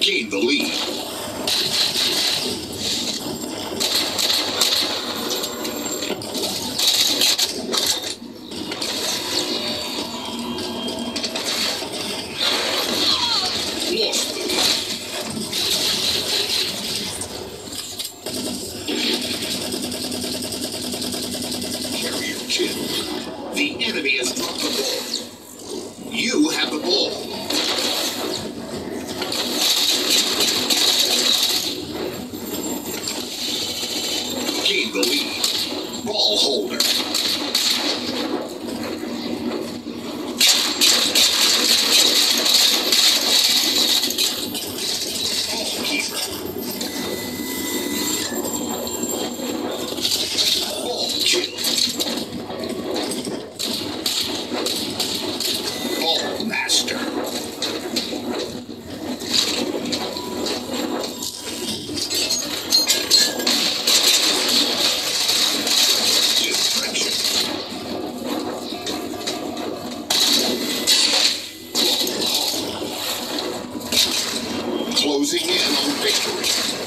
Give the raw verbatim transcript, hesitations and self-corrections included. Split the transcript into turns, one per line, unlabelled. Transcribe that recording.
gain the lead. Lost the lead. Carrier killed. The enemy has dropped the ball. You have the ball. Gain the lead. Ball holder. Ball keeper. Ball kill. Ball master. Distraction. Closing in on victory.